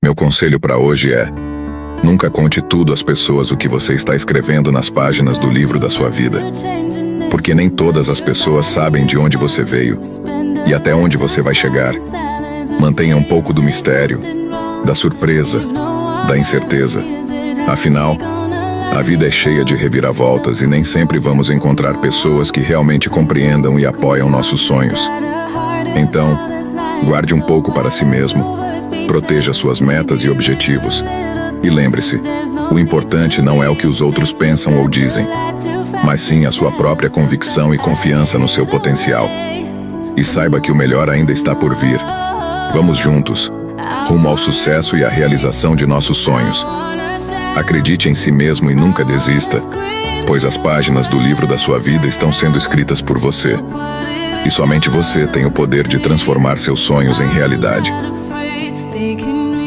Meu conselho para hoje é: nunca conte tudo às pessoas o que você está escrevendo nas páginas do livro da sua vida. Porque nem todas as pessoas sabem de onde você veio e até onde você vai chegar. Mantenha um pouco do mistério, da surpresa, da incerteza. Afinal, a vida é cheia de reviravoltas e nem sempre vamos encontrar pessoas que realmente compreendam e apoiam nossos sonhos. Então, guarde um pouco para si mesmo, proteja suas metas e objetivos. E lembre-se, o importante não é o que os outros pensam ou dizem, mas sim a sua própria convicção e confiança no seu potencial. E saiba que o melhor ainda está por vir. Vamos juntos, rumo ao sucesso e à realização de nossos sonhos. Acredite em si mesmo e nunca desista, pois as páginas do livro da sua vida estão sendo escritas por você. E somente você tem o poder de transformar seus sonhos em realidade.